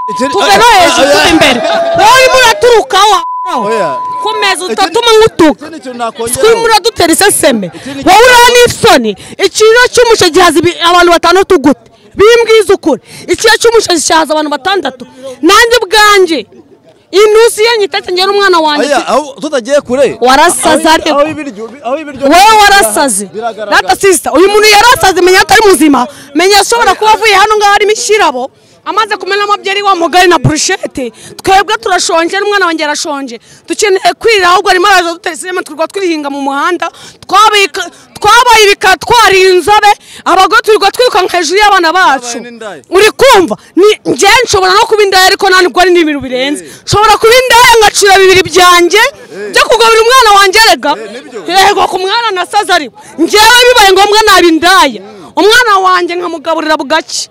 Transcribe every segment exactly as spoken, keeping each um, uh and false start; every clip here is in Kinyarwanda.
tuve no hejuru tuve imbere wowe muraturuka wa komeza utatuma ngutuka twimura dutera iseseme wowe ura n'isoni ikiro cy'umushe gihaza abantu batandatu gute bimbwiza ukuri ikiro cy'umushe gihaza abantu batandatu nanjye bwanje inusi yenyitetse ngera umwana wanjye tutagiye kure warasaza ariko wowe warasaze data sister uyu muntu yarasaze menya atari muzima menya ashobora kuba avuye hano ngaho harimo ishirabo amaze kumena amabyeri wa mugari na brushette twebwe turashonje n'umwana wanjye arashonje dukeneye kwirira ahubwo arimo araje duteresemo turwa twirihinga mu muhanda twabika twabaye ibikatwari inzobe abagore turwa twirukanka hejuru y'abana bacu uri kumva ni nje nshobora no kuba indaya ariko nani bwo ari n'ibintu birenze nshobora kuba indaya ngacura bibiri byanjye byo kugabira umwana wanjye rega yego ku mwana nasaza ariko njewe bibaye ngombwa nabi indaya umwana wanjye nkamugaburira bugaki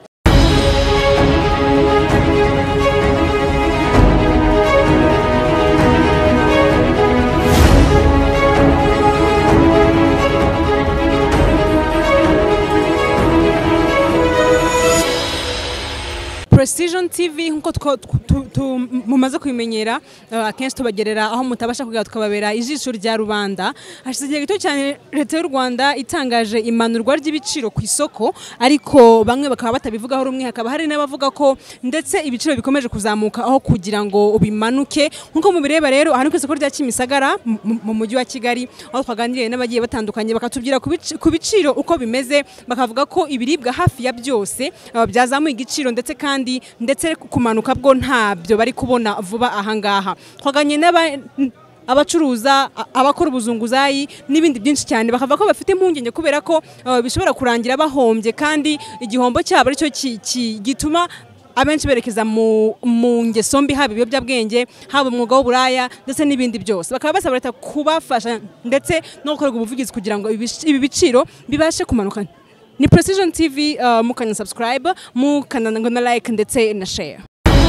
Precision T V nkuko mumaze kwimenyera akenshi tubagerera aho mutabasha kugira tukababera ijisho rya rubanda hashize igihe gito cyane leta y'u Rwanda itangaje imanurwa ry'ibiciro ku isoko ariko bamwe bakaba batabivugaho rumwe hakaba hari n'abavuga ko ndetse ibiciro bikomeje kuzamuka aho kugira ngo ubimanuke nkuko mubireba rero aha ni ku isoko rya Kimisagara mu mujyi wa Kigali aho twaganiriye n'abagiye batandukanye bakatubwira ku biciro uko bimeze bakavuga ko ibiribwa hafi ya byose byazamuye igiciro ndetse kandi ndetse kumanuka bwo ntabyo bari kubona vuba ahangaha twaganye abacuruza abakora ubuzunguzayi n'ibindi byinshi cyane bakavuga ko bafite impungenge kubera ko bishobora kurangira bahombye kandi igihombo cyabo aricyo gituma abenshi berekeza mu ngeso mbi haba ibiyobyabwenge haba umwuga w'uburaya ndetse n'ibindi byose bakaba basaba leta kubafasha ndetse no gukora ubuvugizi kugira ngo ibi biciro bibashe kumanuka. Ni Precision T V uh, mukanya subscribe mukana ngo na like ndetse na share.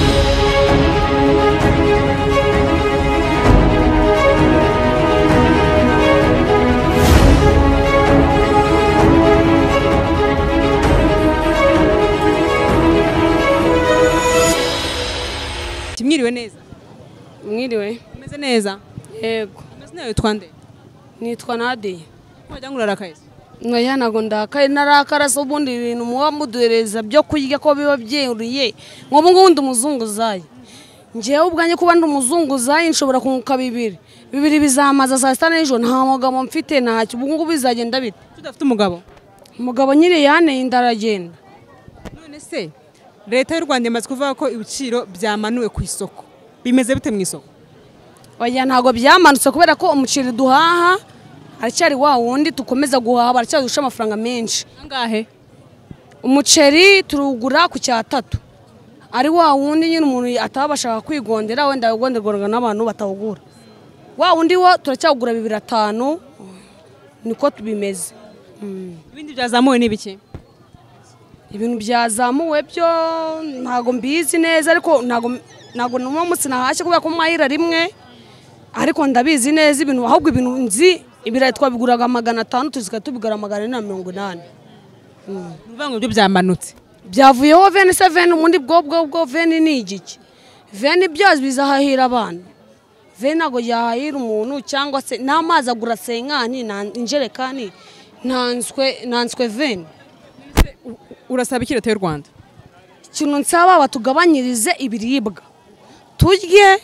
Mwiriwe neza. Mwiriwe. Umeze neza? Yego. Umeze neza twande? Nitwa Nadia. Wajya ngurara kaise? Ngoya nago ndakaye narakara so bundi ibintu muwa muduhereza byo kurya ko biba byeriye ngo bungundi umuzunguzayi njewe ubwanye kuba ndi umuzunguzayi nshobora kunguka bibiri bibiri bizamaza saa sita n'ijoro nta mugabo mfite ntacyo ubungu bizagenda bite tudafite umugabo umugabo nyire yane indaragenda none se leta y'u Rwanda imaze kuvuga ko ibiciro byamanuwe ku isoko bimeze bite mu isoko oya ntago byamanutse kubera ko umuciri duhaha aracyari wa wundi tukomeza guhaha baracyari dusha amafaranga menshi angahe umuceri turugura ku cyatatu ari wa wundi nyine umuntu atabashaka kwigondera wenda ugonderwa n'abantu batawugura wa wundi wo turacyagura bibiri atanu niko tubimeze ibindi byazamuwe n'ibiki ibintu byazamuwe byo ntago mbizi neza ariko ntago ntago numwe munsi nahashye kubera ko mwahira rimwe ariko ndabizi neza ibintu ahubwo ibintu nzi ibirayi twabiguraga magana atanu tuzika tubigara magana ane na mirongo inani uvuga byo byamanutse byavuyeho veni seveni umundi bwo bwo bwo veni ni igiki veni byose bizahahira abana veni ntago yahahira umuntu cyangwa se n'amazi agura senkani injerekani ntanswe ntanswe veni urasaba iki leta y'u Rwanda ikintu nsaba batugabanyirize ibiribwa turye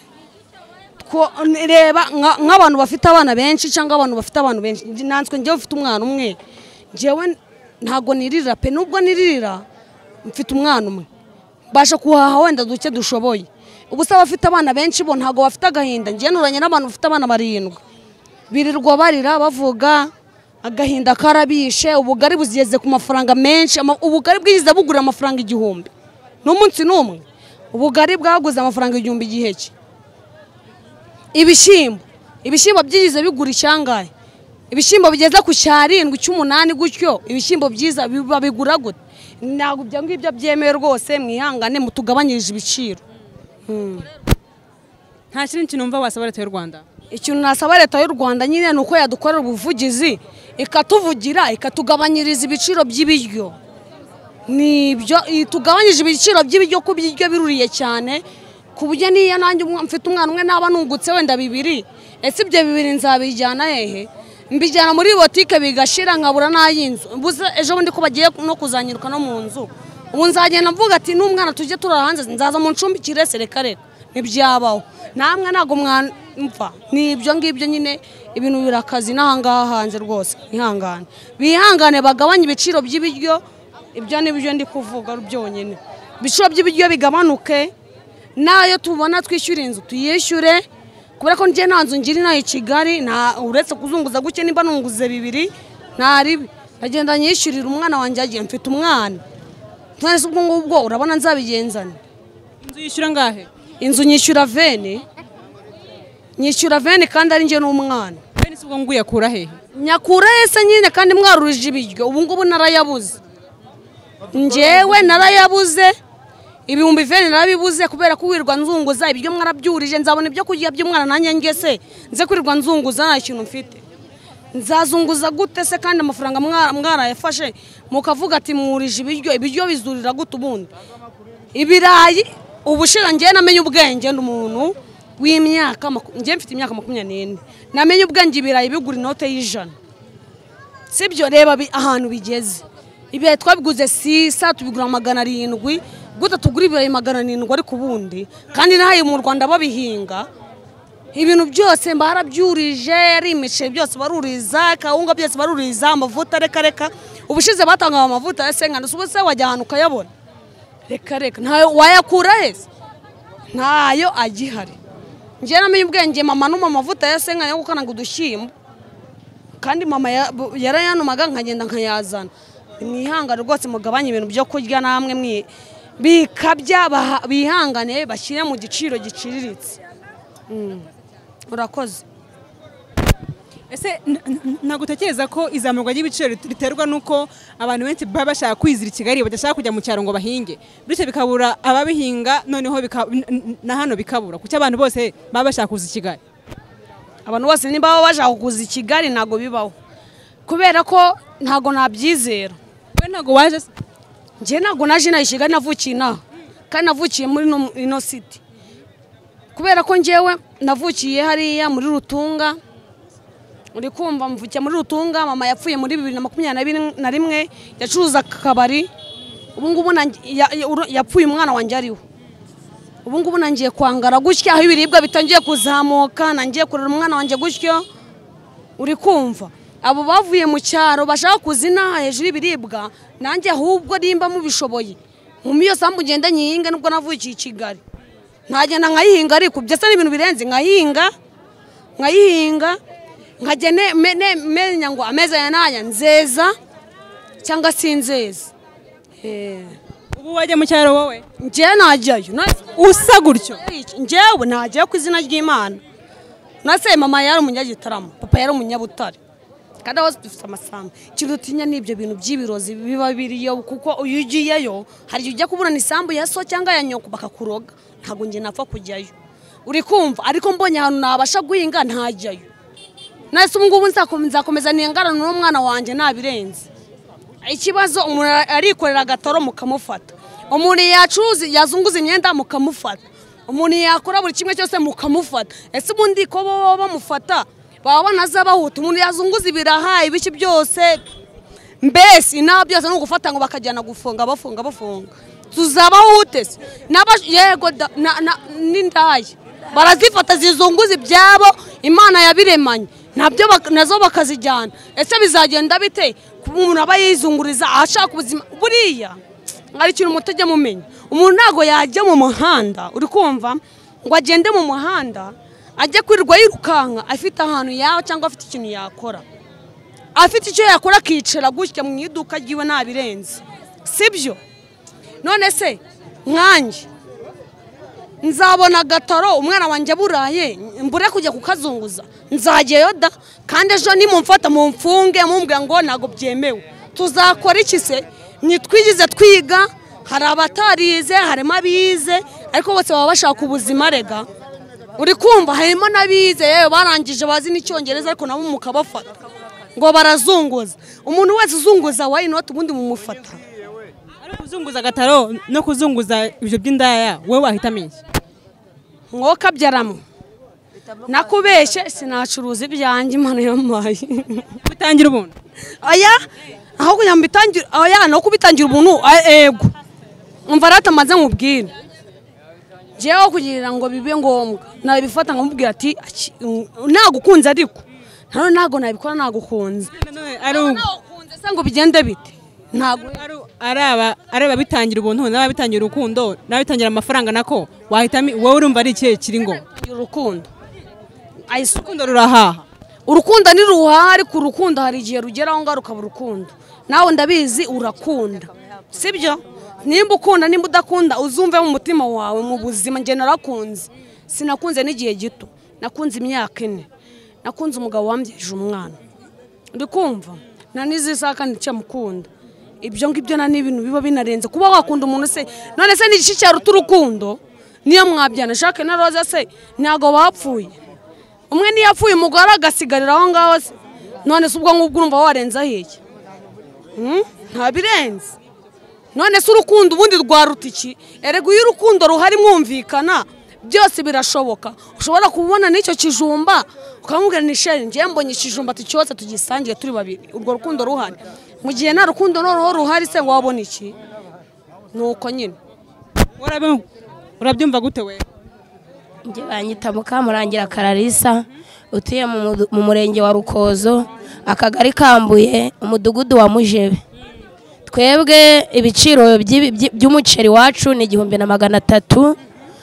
reba nk'abantu bafite abana benshi cyangwa abantu bafite abantu benshi nanswe njyewe mfite umwana umwe njyewe ntago nirira pe nubwo nirira mfite umwana umwe basha kuhaha wenda duke dushoboye ubusa bafite abana benshi bo ntago bafite agahinda njye nuranye n'abantu bafite abana barindwi birirwa barira bavuga agahinda karabishe ubugari buzigeze ku mafaranga menshi ubugari bwigize bugura amafaranga igihumbi n'umunsi n'umwe ubugari bwaguze amafaranga igihumbi igihe cye ibishimbo ibishimbo byigize bigura icyangaye ibishimbo bigeza ku cyarindwi cy'umunani gutyo ibishimbo byiza babigura gute ntabwo bya ngibyo byemewe rwose mwihangane mutugabanyirije ibiciro nta kintu kinumva wasaba leta y'u Rwanda ikintu nasaba leta y'u Rwanda nyine nuko yadukorera ubuvugizi ikatuvugira ikatugabanyiriza ibiciro by'ibiryo nibyo tugabanyije ibiciro by'ibiryo ko biryo biruriye cyane ku buryo niyo nanjye mfite umwana umwe naba nungutse wenda bibiri ese ibyo bibiri nzabijyana hehe mbijyana muri botike bigashira nkabura n'ayinzu mbuze ejo bundi ko bagiye no kuzanyiruka no mu nzu ubu nzagenda mvuga ati n'umwana tujye turara hanze nzaza mu ncumbikire reka reka ntibyabaho namwe ntabwo mva nibyo ngibyo nyine ibintu birakazi n'ahangaha hanze rwose ihangane bihangane bagabanye ibiciro by'ibiryo ibyo nibyo ndi kuvuga byonyine ibiciro by'ibiryo bigabanuke nayo tubona twishyura inzu tuyishyure kubera ko njye nta nzu ngiri nayo i Kigali uretse kuzunguza guke nimba nunguze bibiri ntaribi ndagenda nyishyurira umwana wanjye agiye mfite umwana twese ubwo ngubwo urabona nzabigenzana inzu yishyura ngahe inzu nyishyura veni nyishyura veni kandi ari njye n'umwana veni si ubwo ngo uyakura hehe nyakura ese nyine kandi mwarurije ibiryo ubu ngubu narayabuze njyewe narayabuze ibihumbi veni narabibuze kubera ko wirirwa nzunguza ibiryo mwarabyurije nzabona ibyo kurya by'umwana nanjye ngese nze kwirirwa nzunguza nta kintu mfite nzazunguza gute se kandi amafaranga mwarayafashe mukavuga ati mwurije ibiryo ibiryo bizurira gute ubundi ibirayi ubushira njye namenye ubwenge n'umuntu w'imyaka njye mfite imyaka makumyabiri n'ine namenye ubwenge ibirayi bigura inote y'ijana sibyo reba ahantu bigeze ibihe twabiguze sisa tubigura magana arindwi gute tugura ibirayi magana arindwi ariko ubundi kandi nahaye mu Rwanda babihinga ibintu byose mbarabyurije ari imice byose baruriza kawunga byose baruriza amavuta reka reka ubushize batanga amavuta yasenkana subose wajya ahantu ukayabona reka reka ntayo wayakura hese ntayo agihari njye namenye ubwenge mama numa amavuta yasenkana yo gukananga udushyimbo kandi mama yarayanumaga nkagenda nkayazana mwihangane rwose mugabanye ibintu byo kurya namwe mwi bikabya bihangane bashyire mu giciro giciriritse urakoze ese nagutekereza ko izamurwa ry'ibiciro riterwa nuko abantu benshi baba bashaka kwizira i Kigali badashaka kujya mu cyaro ngo bahinge bityo bikabura ababihinga noneho na hano bikabura kuki abantu bose baba bashaka kuza i Kigali abantu bose niba baba bashaka kuza i Kigali ntago bibaho kubera ko ntago nabyizera we ntago waje njye ntago naje na i Kigali navukiye inaha kandi navukiye muri ino city kubera ko njyewe navukiye hariya muri Rutunga uri kumva mvukiye muri Rutunga mama yapfuye muri bibiri na makumyabiri na rimwe yacuruza akabari ubu ngubu yapfuye umwana wanjye ariho ubu ngubu nangiye kwangara gutya aho ibiribwa bitangiye kuzamuka nangiye kurera umwana wanjye gutyo uri kumva abo bavuye mu cyaro bashaka kuzina hejuru y'ibiribwa nanjye ahubwo nimba mubishoboye mu miyo sambu ngenda nyihinga nubwo navukiye i Kigali ntagenda nkayihinga ariko byose n'ibintu birenze nkayihinga nkayihinga nkagene menya ngo ameza ya naya nzeza cyangwa sinzeza eh ubu wajya mu cyaro wowe nje najyayo usa gutyo njewe najyayo ku izina ry'Imana nase mama yari umunyagitaramo papa yari umunyabutare kandi aho dufite amasamba ikintu tinya n'ibyo bintu by'ibirozi biba biriyo kuko uyu ugiyeyo hari ujya kuburana isambu ya so cyangwa ya nyoko bakakuroga ntago nge napfa kujyayo uri kumva ariko mbonye ahantu nabasha guhinga ntajyayo nase ubungubu nzakomeza ningarana n'umwana wanjye nabirenze ikibazo umuntu arikorera agataro mukamufata umuntu yacuruza yazunguza imyenda mukamufata umuntu yakora buri kimwe cyose mukamufata ese ubundi ko bo bamufata baba banaza bahuta umuntu yazunguza ibiraha ibiki byose mbese inaba byose no gufata ngo bakajyana gufunga bafunga bafunga tuzabahute yego n'indaye barazifata zizunguza ibyabo Imana yabiremanye nabyo nazo bakazijyana ese bizagenda bite umuntu aba yizunguriza ashaka ubuzima buriya ari ikintu mutajya mumenya umuntu ntago yajya mu muhanda uri kumva ngo agende mu muhanda ajye kwirirwa yirukanka afite ahantu yawe cyangwa afite ikintu yakora afite icyo yakora akicara gutya mu iduka ryiwe nabirenze sibyo none se nkanjye nzabona agataro umwana wanjye buraye mbure kujya kukazunguza nzageyo da kandi ejo nimumfata mumfunge mumbwira ngo ntago byemewe tuzakora iki se nitwigize twiga hari abatarize harimo abize ariko bose baba bashaka ubuzima rega uri kumva harimo n'abize yewe barangije bazi n'icyongereza ariko nabo mukabafata ngo barazunguza umuntu wese uzunguza why not ubundi mumufata kuzunguza agataro no kuzunguza ibyo by'indaya wowe wahitamo iki? Mwoka byaramo nakubeshe sinacuruza ibyanjye Imana yampaye bitangira ubuntu. Oya aho kugira mbitangira oya no kubitangira ubuntu ego umva ratamaze nkubwira jewe kugira ngo bibe ngombwa nabifata nkamubwira ati nagukunze ariko nano nago nabikora nagukunze ari ukunze se ngo bigende bite ntago araba araba bitangira ubuntu n'ababitangira urukundo n'abitangira amafaranga nako wahitamo wowe urumva ari ikihe kiri ngo urukundo ayise urukundo rurahaha urukundo ni ruhaha ariko urukundo hari igihe rugeraho ngaruka urukundo nawe ndabizi urakunda sibyo nimba ukunda nimba udakunda uzumve mu mutima wawe mu buzima nge narakunze sinakunze n'igihe gito nakunze imyaka ine nakunze umugabo wambyeje umwana ndi kumva na nizisaka ndice mukunda ibyo ngibyo na n'ibintu biba binarenze kuba wakunda umuntu se none se ni igice cyaruta urukundo niyo mwabyana Jacques na Rose se ntago bapfuye umwe niyo yapfuye umugore agasigarira aho ngaho se none se ubwo ngubwo urumva warenza heke nta birenze none se urukundo ubundi rwaruta iki erego iyo urukundo ruhari mwumvikana byose birashoboka ushobora kubona n'icyo kijumba ukamubwira ni sheri ngiye mbonye ikijumba tucyose tugisangiye turi babiri urwo rukundo ruhari mu gihe nta rukundo noneho ruhari se wabona iki nuko nyine urabyumva gute we? Nge banyita Mukamurangira Kararisa utuye mu murenge wa Rukozo akagari Kambuye umudugudu wa Mujebe. Twebwe ibiciro by'umuceri wacu ni igihumbi na magana atatu,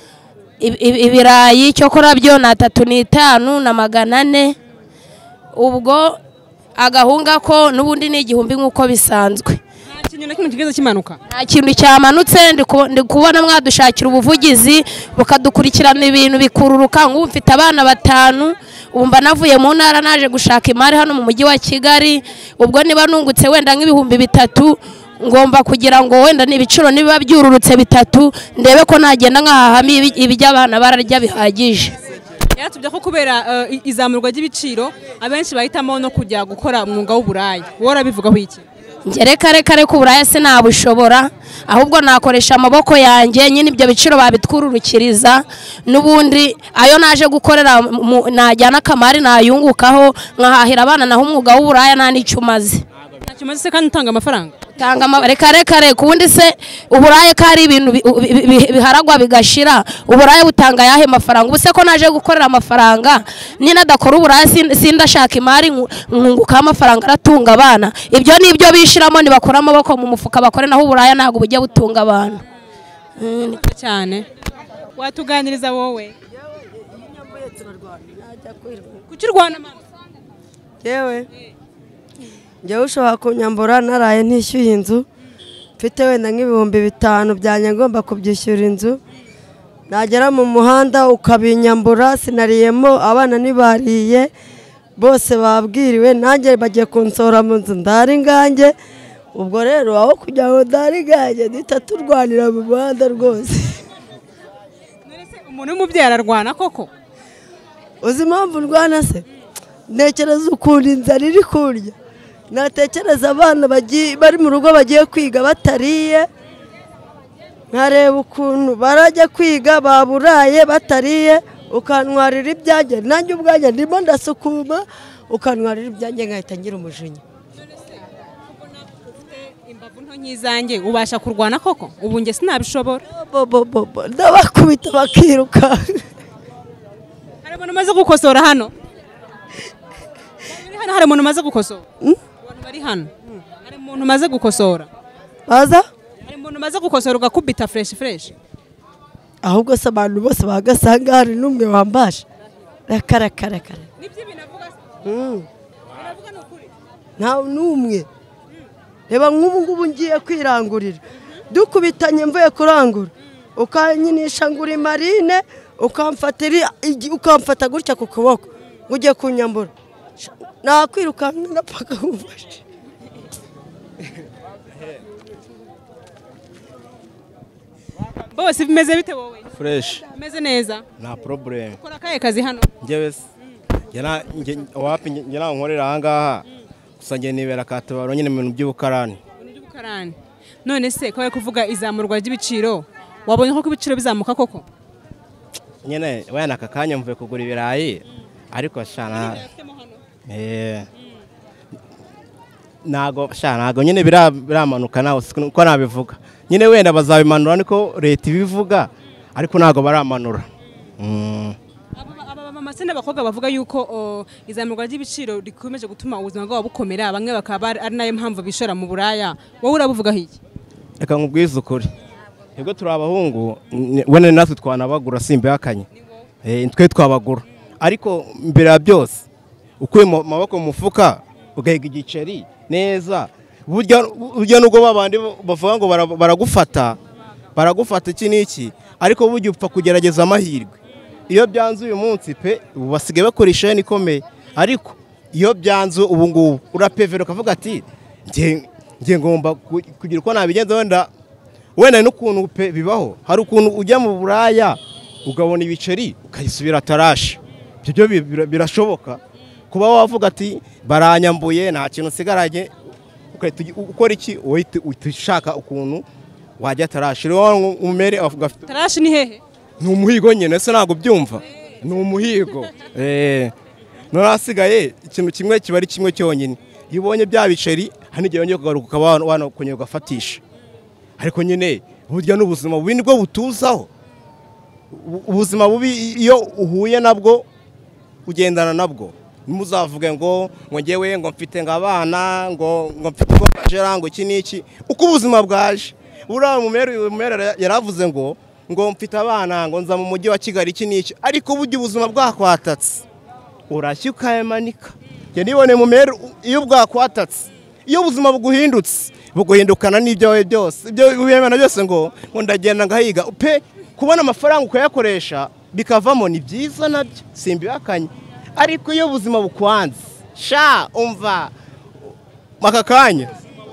ibirayi cyo kora byo na atatu n'itanu na magana ane, ubwo agahunga ko n'ubundi ni igihumbi nk'uko bisanzwe. Nta kintu na kimwe kigeze kimanuka? Nta kintu cyamanutse, ndi kubona mwadushakira ubuvugizi bukadukurikirana ibintu bikururuka. Nk'ubu mfite abana batanu, ubu mba navuye mu ntara naje gushaka imari hano mu mujyi wa Kigali, ubwo niba nungutse wenda nk'ibihumbi bitatu ngomba kugira ngo wenda n'ibiciro niba byururutse bitatu ndebe ko nagenda nkahahamo ibijya abana bararya bihagije. Yaratubye ko kubera izamurwa ry'ibiciro abenshi bahitamo no kujya gukora umwuga w'uburaya. Wowe urabivugaho iki? Nge reka reka reka uburaya se nabushobora, ahubwo nakoresha amaboko yanjye nyine ibyo biciro babitwururukiriza, n'ubundi ayo naje gukorera najyana akamari nayungukaho nkahahira abana naho umwuga w'uburaya nta n'icyo umaze. Nta cyo umaze se kandi utanga amafaranga? Tanga reka reka reka ubundi se uburaya ko ari ibintu biharagwa bigashira, uburaya butanga yahe mafaranga? Ubu se ko naje gukorera amafaranga nina dakora uburaya sindashaka imari nkunguka amafaranga aratunga abana, ibyo nibyo bishiramo nibakora amaboko mu mufuka bakore naho uburaya ntago bujya butunga abantu cyane. Watuganiriza wowe kuki Rwanda mama? Yewe njyewe ushobora kunyambura naraye ntishyuye inzu, mfite wenda nk'ibihumbi bitanu byanjye ngomba kubyishyura inzu, nagera mu muhanda ukabinyambura sinariyemo abana ntibariye bose babwiriwe nanjye bagiye kunsohora mu nzu ndari nganjye, ubwo rero aho kugira ngo ndari nganjye duhita turwanira mu muhanda rwose. Umuntu w'umubyeyi ararwana koko? Uzi impamvu ndwana se? Ntekereza ukuntu inzara iri kurya, natekereza abana bari mu rugo bagiye kwiga batariye, nkareba ukuntu barajya kwiga baburaye batariye, ukantwarira ibyanjye nanjye ubwanjye ndimo ndasukuma, ukantwarira ibyanjye nkahita ngira umujinya. Imbavu nto nk'izanjye ubasha kurwana koko? Ubu nge sinabishobora. Ndabakubita bakiruka. Hari umuntu umaze gukosora hano? Hano hari umuntu umaze gukosora? Bari hano hari umuntu umaze gukosora? Baza hari umuntu umaze gukosora ugakubita fresh fresh? Ahubwo se abantu bose bagasanga hari n'umwe wambasha rakara kara kara. Nibyo binavuga se? Mm. Binavuga n'ukuri? Nta n'umwe. Reba nk'ubu ngubu ngiye kwirangurira, dukubitanye mvuye kurangura ukanyinisha nguri marine ukamfatira ukamfata gutya ku kuboko ugiye kunyambura, nakwirukanka napaka kumfasha. Bose bimeze bite wowe? Fresh. Bimeze neza? Nta problem. Ukora kaye kazi hano? Ngewe njye wapi njye nkorera aha ngaha, gusa njye nibera Katabaro nyine mu bintu by'ubukarani. Ibintu by'ubukarani. none se ko bari kuvuga izamurwa ry'ibiciro wabonye ko ibiciro bizamuka koko nyine wenda aka kanya mvuye kugura ibirayi ariko shana eh nago shana nago nyine biramanuka nawe uko nabivuga nyine wenda bazabimanura niko leta ibivuga ariko nago baramanura. mm. aba mama se n'abakobwa bavuga yuko izamurwa ry'ibiciro rikomeje gutuma ubuzima bwabo bukomera bamwe bakaba ari nayo mpamvu bishora mu buraya wowe urabuvuga hiki reka nkubwize ukuri yego turi abahungu wene natwe twanabagura simbihakanye eh twe twabagura ariko mbere ya byose ukuye mu maboko mu mufuka ugahiga igiceri neza burya burya nubwo babandi bavuga ngo baragufata baragufata iki niki ariko burya upfa kugerageza amahirwe iyo byanze uyu munsi pe basigaye bakoresha nikomeye ariko iyo byanze ubu ngubu urapevera ukavuga ati nge nge ngomba kugira uko nabigenza wenda wenda n'ukuntu pe bibaho hari ukuntu ujya mu buraya ugabona ibiceri ukayisubira tarashi ibyo birashoboka kuba wavuga ati baranyambuye nta kintu usigaranye ukora iki ushaka ukuntu wajya tarashi rero umere avuga tarashi ni hehe ni umuhigo nyine ese ntabwo byumva ni umuhigo eh none asigaye ikintu kimwe kiba ari kimwe cyonyine iyo ubonye bya biceri hani gihe yongeye kugaruka ukaba wana kunyega ugafatisha ariko nyine burya n'ubuzima bubi nibwo butuzaho ubuzima bubi iyo uhuye nabwo ugendana nabwo muzavuge ngo ngo ngewe ngo mfite ngabana ngo ngo mfite ngo kajera ngo iki niki uko ubuzima bwaje ura umumero umumero yaravuze ngo ngo mfite abana ngo nza mu mujyi wa Kigali iki niki ariko burya ubuzima bwakwatatse urashyuka yamanika je nibone mumero iyo bwakwatatse iyo ubuzima buguhindutse buguhindukana n'ibyo byose ibyo bibemana byose ngo ngo ndagenda ngahiga pe kubona amafaranga ukayakoresha bikavamo ni byiza nabyo simbihakanye ariko iyo ubuzima bukwanze sha umva makakanya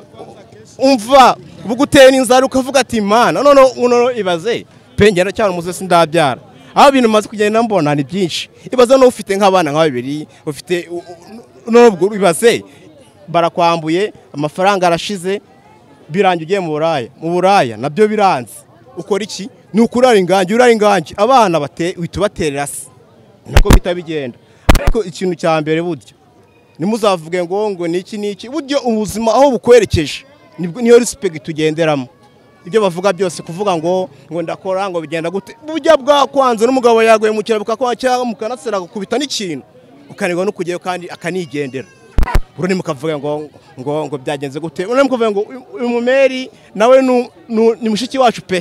umva bugutera inzara ukavuga ati mana none uno ibaze pengera cyane umuze sindabyara aho bintu maze kugenda mbona ni byinshi ibaze no ufite nk'abana nka babiri ufite nubwo ibaze barakwambuye amafaranga arashize birangiye ugiye mu buraya mu buraya nabyo biranze ukora iki ni ukurara inganje urara inganje abana bate witubaterera se nako bitabigenda ariko ikintu cya mbere buryo nimuzavuge ngo ngo niki niki buryo ubuzima aho bukwerekeje niyo respect tugenderamo ibyo bavuga byose kuvuga ngo ngo ndakora ngo bigenda gute burya bwakwanze n'umugabo yaguye mu kirabo kakwacha mukanasera gukubita n'ikintu ukanirwa no kugiye kandi akanigendera urone mukavuga ngo ngo ngo byagenze gute urone mukavuga ngo uyu mumeri nawe ni mushiki wacu pe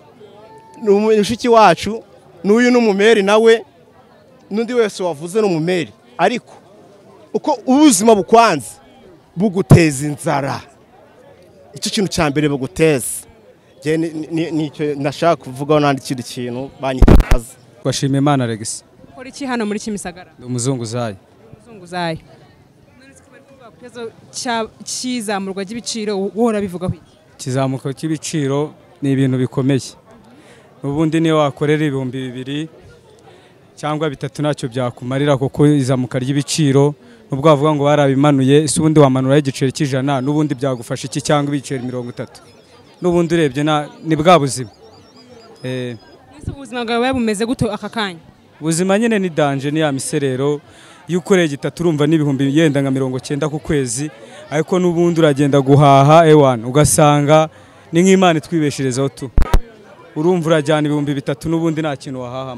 ni mushiki wacu n'uyu n'umumeri nawe nundi wese wavuze n'umumeri ariko uko ubuzima bukwanze buguteza inzara icyo kintu cya mbere buguteza je nicyo nashaka kuvugaho nandi kindi kintu banyitaza Bashima Imana Alex kora iki hano muri Kimisagara umuzungu zayo umuzungu zayo none sikubari kuvuga kupezo cyizamurwa ry'ibiciro wora bivugaho iki kizamuka cy'ibiciro ni ibintu bikomeye ubundi niyo wakorera ibihumbi bibiri cyangwa bitatu nacyo byakumarira kuko izamuka ry'ibiciro nubwo bavuga ngo barabimanuye isi ubundi wamanura igiceri cy'ijana n'ubundi byagufasha iki cyangwa ibiceri mirongo itatu n'ubundi urebye ni bwa buzima eh ubuzima bwawe bumeze guto aka kanya ubuzima nyine ni danje ni ya miserero yukoreye gitatu urumva n'ibihumbi yenda nka mirongo cyenda ku kwezi ariko n'ubundi uragenda guhaha ewan ugasanga ni nk'Imana twibesherezaho tu urumva urajyana ibihumbi bitatu n'ubundi nta kintu wahahama.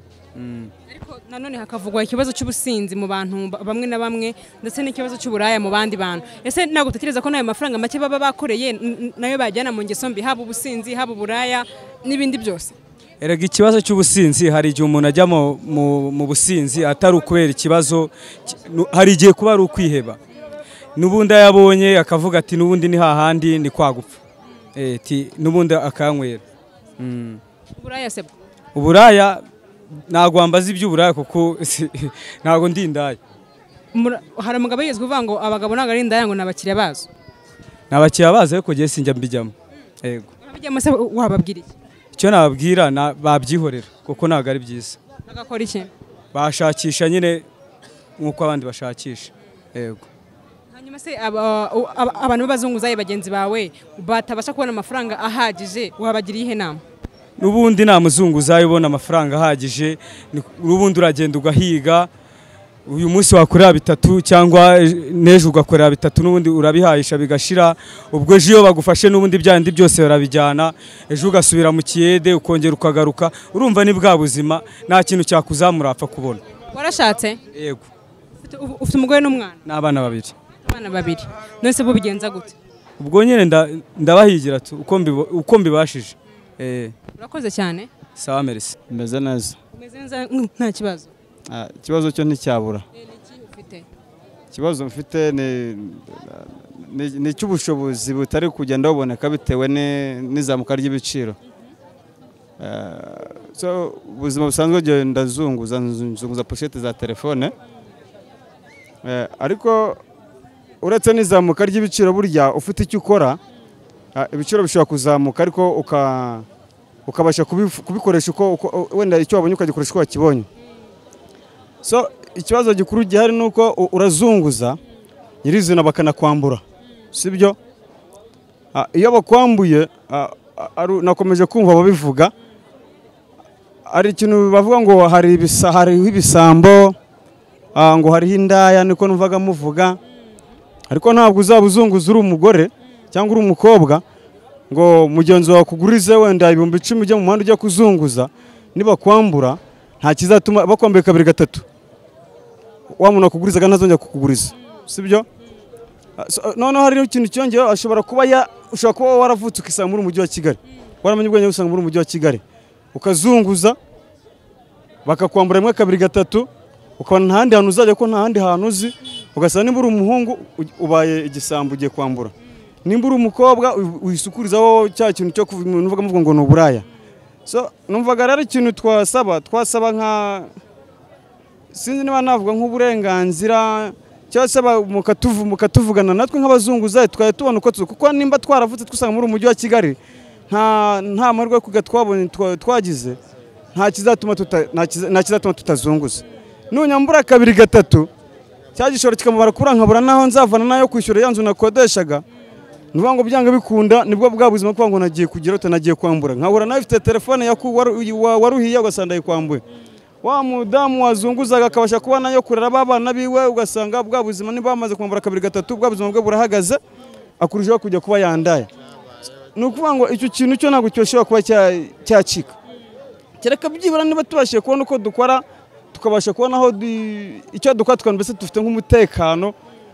Ariko nanone hakavugwa ikibazo cy'ubusinzi mu bantu bamwe na bamwe ndetse n'ikibazo cy'uburaya mu bandi bantu. Ese nago tekereza ko nayo mafaranga make baba bakoreye nayo bajyana mu ngeso mbi haba ubusinzi haba uburaya n'ibindi byose. Erega ikibazo cy'ubusinzi hari igihe umuntu ajya mu businzi atari ukubera ikibazo, hari igihe kuba ari ukwiheba n'ubundi yabonye akavuga ati n'ubundi ni hahandi ni kwagupfa eh ti n'ubundi akanywera. Uburaya se uburaya ntago ambaza iby'uburaya kuko ntago ndindaye. Hari umugabo yezwe uvuga ngo abagabo ntago ari indaya ngo nabakiriya bazo. Nabakiriya bazo ariko giye sinjya mbijyamo. Yego. Abijyamo se wababwira iki? Icyo nababwira babyihorera kuko ntago ari byiza. Bagakora iki? Bashakisha nyine nkuko abandi bashakisha. Yego. hanyuma se aba- aba- abantu b'abazunguzayi bagenzi bawe batabasha kubona amafaranga ahagije wabagiriye ihe nama? n'ubundi nta muzunguzayi ubona amafaranga ahagije ni- n'ubundi uragenda ugahiga uyu munsi wakorera bitatu cyangwa n'ejo ugakorera bitatu n'ubundi urabihahisha bigashira ubwo ejo iyo bagufashe n'ubundi byandi byose barabijyana ejo ugasubira mu kiyede ukongera ukagaruka urumva ni bwa buzima nta kintu cyakuzamura apfa kubona. Warashatse? Yego Ufite- ufite umugore n'umwana? n'abana babiri. Abana babiri. None se bo bigenza gute? Ubwo nyine nda- ndabahigira tu uko mbibo- uko mbibashije. Eh Urakoze cyane. sawa merci. Meze neza. Umeze neza nta kibazo. Ah, ikibazo cyo nticyabura. Eh, niki ufite? Ikibazo mfite ni ni- ni icy'ubushobozi butari kugenda buboneka bitewe ni- n'izamuka ry'ibiciro. Eh, so ubuzima busanzwe genda zunguza zunguza pochette za telefone. Eh, ariko uretse n'izamuka ry'ibiciro burya ufite icyo ukora ah, ibiciro bishobora kuzamuka ariko uka ukabasha kubif- kubikoresha uko uko- wenda icyo wabonye ukagikoresha uko wakibonye. So ikibazo gikuru gihari nuko u- urazunguza nyirizina bakanakwambura sibyo. Ah, iyo bakwambuye ah, ah, aru- nakomeje kumva babivuga ari ikintu bavuga ngo hari ibisa hariho ibisambo ah, ngo hariho indaya niko numvaga muvuga ariko ntabwo uzaba uzunguza uri umugore cyangwa uri umukobwa ngo mugenzi wawe kugurize wenda ibihumbi icumi ujya mu muhanda ujya kuzunguza niba kwambura nta kizatuma bakwambuye kabiri gatatu wa muntu akugurizaga ntazongera kukuguriza sibyo. Ah, so, noneho hari ikintu cyongeyeho ashobora kuba ya ushobora kuba waravutse ukisanga muri umujyi wa Kigali waramenye ubwenge usanga muri umujyi wa Kigali ukazunguza bakakwambura rimwe kabiri gatatu ukabona nta handi hantu uzajya ko nta handi hantu uzi ugasanga nimba uri umuhungu u- ubaye igisambo ugiye kwambura nimba uri umukobwa wisukurizaho cya kintu cyo kuvuga muvuga ngo ni uburaya. So numvaga rero ikintu twasaba twasaba nka sinzi niba navuga nk'uburenganzira cyangwa se ba- mukatuvu mukatuvugana natwe nk'abazunguzayi tukajya tubona uko tuzi kuko nimba twaravutse twusanga muri umujyi wa Kigali nta nta mahirwe yo kujya twabonye twa- twagize nta kizatuma tuta nta kiza- nta kizatuma tutazunguza nunyambura kabiri gatatu cya gishoro kikamubara kuri nkabura naho nzavana nayo kwishyura ya nzu nakodeshaga nuvuga ngo byanga bikunda nibwo bwa buzima kuvuga ngo nagiye kugira uta nagiye kwambura nkabura nawe ufite telefone ya ku- waru- wa- waruhiye ugasanga yikwambuye wa mudamu wazunguzaga akabasha kuba nayo kurera babana biwe ugasanga bwa buzima niba bamaze kwambura kabiri gatatu bwa buzima bwe burahagaze akurushaho kujya kuba yandaye. Ni ukuvuga ngo icyo kintu cyo ntabwo cyoshobora kuba cya- cyacika kereka byibura niba tubashije kubona uko dukora tukabasha kubona aho du- icyo dukora tukabona mbese dufite nk'umutekano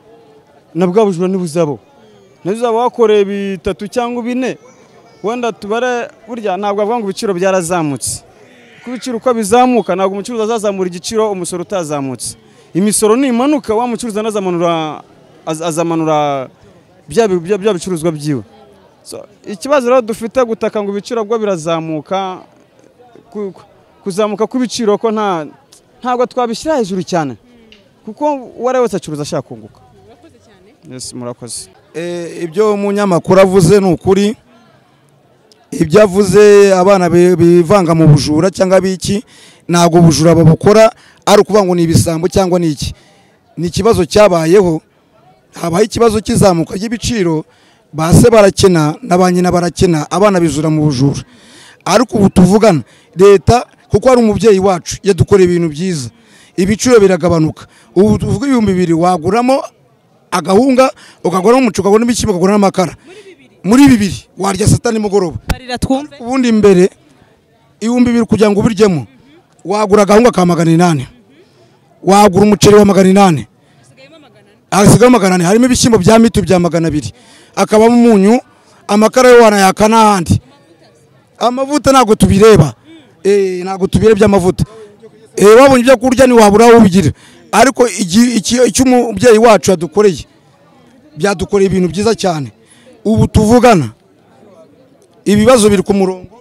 na bwa bujura ntibuzabo nazo uzaba wakoreye bitatu cyangwa bine wenda tubare burya ntabwo avuga ngo ibiciro byarazamutse kuko ibiciro uko bizamuka ntabwo umucuruzi azazamura igiciro umusoro utazamutse imisoro nimanuka wa mucuruzi anazamanura az- azamanura bya bi- bya bya bicuruzwa byiwe. So, ikibazo rero dufite gutaka ngo ibiciro bwo birazamuka ku- ku- kuzamuka kw'ibiciro ko nta ntabwo twabishyira hejuru cyane kuko uwari wese acuruza ashaka kunguka. Yes, murakoze. Eh, ibyo umunyamakuru avuze ni ukuri ibyo avuze abana bi- bivanga mu bujura cyangwa biki ntabwo ubujura babukora ari ukuvuga ngo ni ibisambo cyangwa ni iki ni ikibazo cyabayeho habaye ikibazo cy'izamuka ry'ibiciro base barakena na ba nyina barakena abana bizura mu bujura ariko ubu tuvugana leta kuko ari umubyeyi wacu yadukoreye ibintu byiza ibiciro biragabanuka ubu tuvuga ibihumbi bibiri waguramo agahunga ukaguramo umuceri ukaguramo ibishyimbo ukaguramo amakara muri bibiri warya sata nimugoroba Barira twumve. ubundi mbere ibihumbi bibiri kugira ngo ubiryemo wagura agahunga ka magana inani wagura umuceri wa magana inani hasigaye magana ane harimo ibishyimbo bya mitu bya magana abiri akabamo umunyu amakara yo wanayaka n'ahandi amavuta ntabwo tubireba eh ntabwo tubireba by'amavuta eh wabonye ibyo kurya ni wabura aho ubigira ariko icyo umubyeyi wacu yadukoreye byadukoreye ibintu byiza cyane ubu tuvugana ibibazo biri ku murongo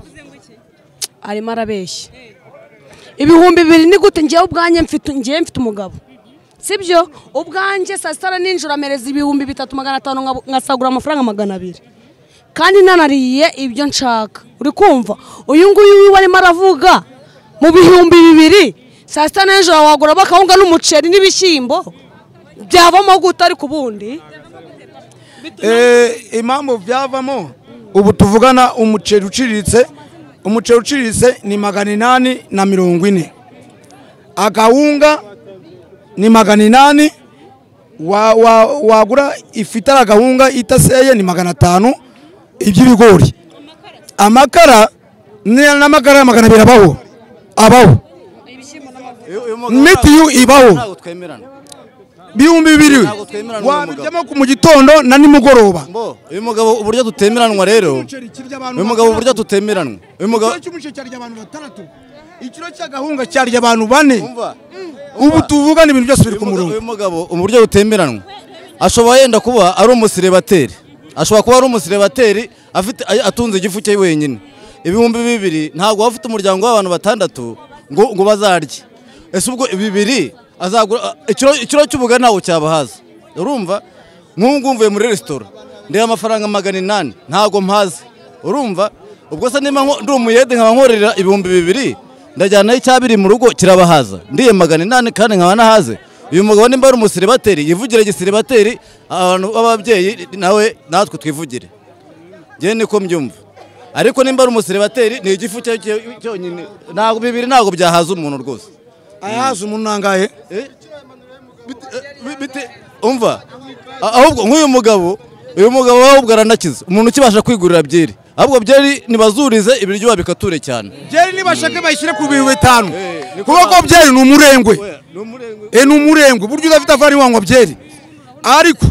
arimo arabeshya ibihumbi bibiri ni gute ngewe ubwanjye mfite ngewe mfite umugabo sibyo ubwanjye saa sita n'ijoro amereza ibihumbi bitatu magana atanu nkasagura amafaranga magana abiri kandi nanariye ibyo nshaka uri kumva uyu nguyu wiwe arimo aravuga mu bihumbi bibiri saa sita n'ijoro wagura bakawunga n'umuceri n'ibishyimbo byavamo gute ariko ubundi impamvu byavamo ubu tuvugana umuceri uciriritse umuceri uciriritse ni magana inani na mirongo ine agahunga ni magana inani wagura ifite agahunga itaseye ni magana atanu iby'ibigori amakara n'amakara magana abiri abaho abaho mitiyu ibaho bihumbi bibiri wabijyamo mu gitondo na nimugoroba uyu mugabo uburyo tutemeranwa rero uyu mugabo uburyo tutemeranwa uyu mugabo cy'umuceri cyarya abantu batandatu ikiro cy'agahunga cyarya abantu bane ubu tuvugana ibintu byose biri ku murongo uyu mugabo uburyo butemeranwa ashobora yenda kuba ari umusirebateri ashobora kuba ari umusirebateri afite atunze igifu cye wenyine ibihumbi bibiri ntabwo afite umuryango w'abantu batandatu ngo ngo bazarye ese ubwo bibiri azagura ikiro ikiro cy'ubugari ntawo cyabahaza urumva nk'ubu mvuye muri resitora ndeba amafaranga magana inani ntago mpaze urumva ubwo se niba ndi umuyede nkaba nkorera ibihumbi bibiri ndajyana icyabiri mu rugo kirabahaza ndiye magana inani kandi nkaba nahaze uyu mugabo nimba ari umusiribateri yivugire gisiribateri abantu b'ababyeyi nawe natwe twivugire ngiye niko mbyumva ariko nimba ari umusiribateri ni igifu cyonyine ntabwo bibiri ntabwo byahaza umuntu rwose ayahaza umuntu nangahe umva ahubwo nk'uyu mugabo uyu mugabo ahubwo aranakiza umuntu ukibasha kwigurira byeri ahubwo byeri nibazurize ibiryo bikature cyane byeri nibashake bayishyire ku bihumbi bitanu kuko ko byeri ni umurengwe eh ni umurengwe buryo udafite avari wanywa byeri ariko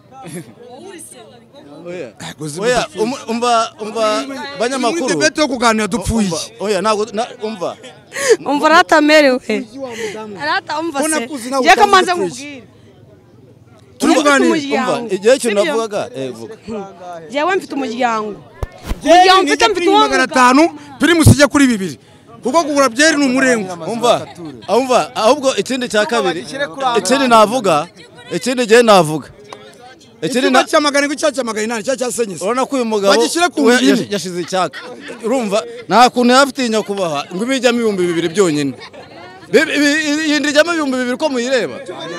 oya umva umva banyamakuru bete yo kuganira dupfuye oya ntago umva umva ratamerewe rata umva se je kamanze nkubwire turi kuganira umva igihe cyo navugaga eh vuga jewe mfite umuryango umuryango mfite mfite magana atanu primus ijya kuri bibiri kuko kugura byeri ni umurengo umva umva ahubwo ikindi cya kabiri ikindi navuga ikindi gihe navuga ikindi na cyamagana ngo cyacamagana inani cya cyasenyese urabona ko uyu mugabo yashize icyaka urumva nta kuntu yafitinya kubaha ngo ibijyamo ibihumbi bibiri byonyine yindi ijyamo ibihumbi bibiri ko muyireba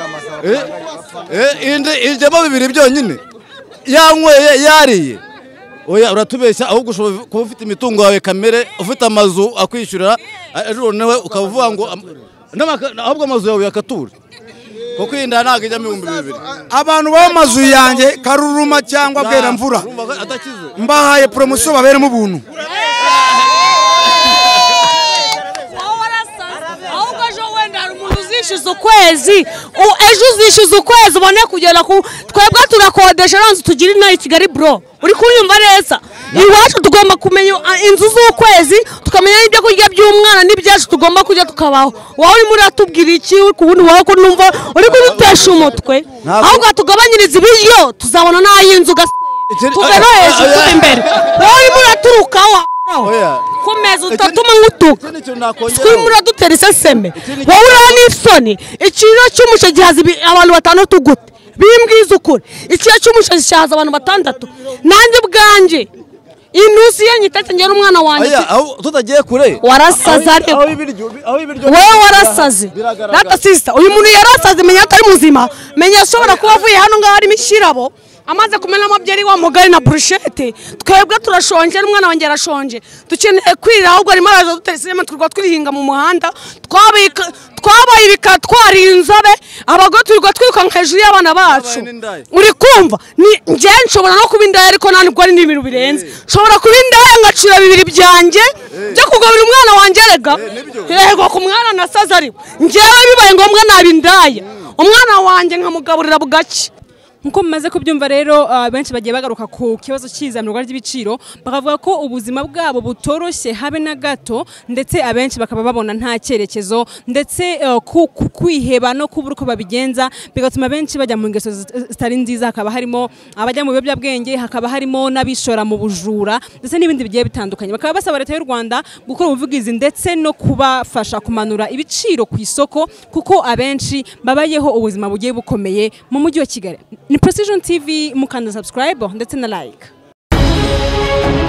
yindi ijyamo bibiri byonyine yanyweye yariye oya uratubeshya ahubwo ushobora kuba ufite imitungo yawe kamere ufite amazu akwishyurira ejo nawe ukaba uvuga ngo ahubwo amazu yawe yakatura kuko inda ntago ijyamo ibihumbi bibiri abantu b'amazu yanjye karuruma cyangwa bwera mvura mbahaye promotion baberemo ubuntu ahubwo ejo wenda hari umuntu uzishyuza ukwezi ejo uzishyuza ukwezi ubone kugera ku twebwe turakodesha ranzu tugira inaha i Kigali bro uri kunyumva neza iwacu tugomba kumenya inzu z'ukwezi tukamenya n'ibyo kurya by'umwana n'ibyacu tugomba kurya tukabaho wowe urimo uratubwira iki ku bundi wowe ko numva uri kudutesha umutwe ahubwo tugabanyiriza ibiryo tuzabona n'ay'inzu tugana hejuru turi imbere wowe urimo uraturukaho ku meza utatuma nk'utuka twirimo uradutera iseseme wowe uriho n'isoni ikiro cy'umuceri gihaza abantu batandatu gute bimbwiza ukuri ikiro cy'umuceri gihaza abantu batandatu nanjye ubwanjye inusi ye nyitetse ngera umwana wanjye tutagiye kure warasaze ariko wowe warasaze rata sister uyu muntu yarasaze menya atari muzima menya ashobora kuba avuye hano ngaho harimo ishyirabo amaze kumena amabyeri wa mugari na brushette twebwe turashonje n'umwana wanjye arashonje dukeneye kwirira ahubwo arimo araza duteseme twirwa twihinga mu muhanda twabika twabaye ibika twari inzobe abagore twirwa twirukanka hejuru y'abana bacu uri kumva ni nje nshobora no kuba indaya ariko nani bwo ari n'ibintu birenze nshobora kuba indaya ngacura bibiri byanjye byo kugabira umwana wanjye rega yego ku mwana nasaza ariko njewe bibaye ngombwa nabindaya umwana wanjye nkamugaburira bugake nkuko mumaze kubyumva rero benshi bagiye bagaruka ku kibazo cy'izamurwa ry'ibiciro bakavuga ko ubuzima bwabo butoroshye habe na gato ndetse abenshi bakaba babona nta cyerekezo ndetse kwiheba no kubura uko babigenza bigatuma benshi bajya mu ngeso zitari nziza hakaba harimo abajya mu biyobyabwenge hakaba harimo n'abishora mu bujura ndetse n'ibindi bigiye bitandukanye bakaba basaba leta y'u Rwanda gukora ubuvugizi ndetse no kubafasha kumanura ibiciro ku isoko kuko abenshi babayeho ubuzima bugiye bukomeye mu mujyi wa Kigali. Ni Precision T V mukanda subscribe ndetse na like.